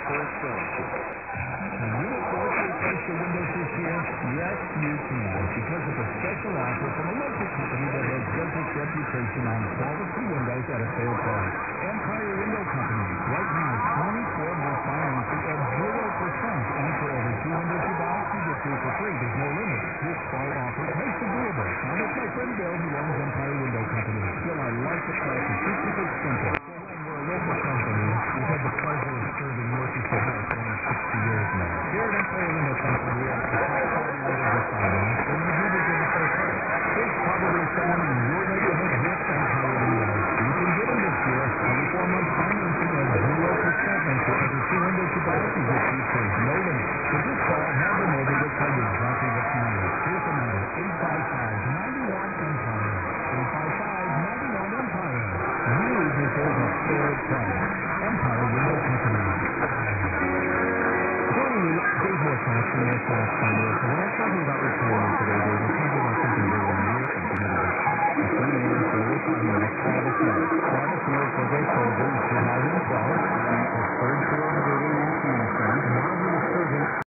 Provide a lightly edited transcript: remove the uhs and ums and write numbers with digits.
full service. Can you afford to replace your windows this year? Yes, you can. Because of a special offer from a local company that has built its reputation on quality windows at a fair price. Empire Window Company. Right now, 24-month financing at 0%. And for every 2 windows you buy, you get 3 for free. There's no limit. This fall offer makes it doable. Now, that's my friend Bill who owns Empire Window Company. Bill, I like the price. We keep it simple. We're a local company. We've had the pleasure of serving Northeast Ohio for almost 60 years now. Here at Empire Window Company, we have the top quality windows in finance, and we do this at a fair price. There's probably someone in your neighborhood with Empire Windows. You can get them this year. 24-month financing at 0%, and for every 2 windows you buy, you get 3 free. No limit. So just call, have them over, they'll tell you exactly what you need. Here's the number, 855-91-EMPIRE. 855-91-EMPIRE. You deserve a fair price. Empire Window Company. Joining me, Dave Moore from Moore Financial. We're talking about